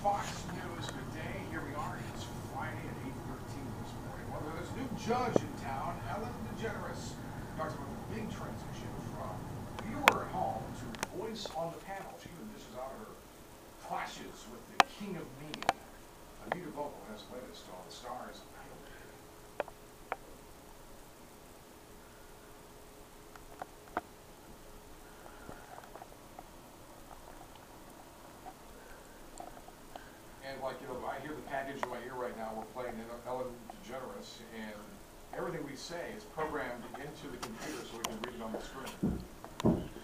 Fox News. Good day. Here we are. It's Friday at 8:13 this morning. Well, there's a new judge in town, Ellen DeGeneres. Talks about the big transition from viewer at home to voice on the panel. She even dishes out her clashes with the king of mean. Anita Vogel has latest on the stars. And like, I hear the package in my ear right now. We're playing Ellen DeGeneres, and everything we say is programmed into the computer so we can read it on the screen.